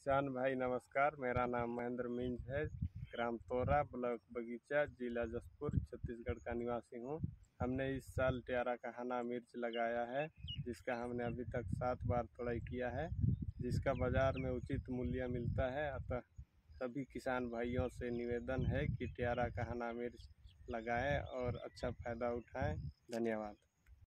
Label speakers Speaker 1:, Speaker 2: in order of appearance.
Speaker 1: किसान भाई नमस्कार। मेरा नाम महेंद्र मिंज है। ग्राम तोरा, ब्लॉक बगीचा, जिला जसपुर, छत्तीसगढ़ का निवासी हूँ। हमने इस साल ट्यारा का हरा मिर्च लगाया है, जिसका हमने अभी तक 7 बार तुड़ाई किया है, जिसका बाज़ार में उचित मूल्य मिलता है। अतः सभी किसान भाइयों से निवेदन है कि ट्यारा का हरा मिर्च लगाएं और अच्छा फ़ायदा उठाएं। धन्यवाद।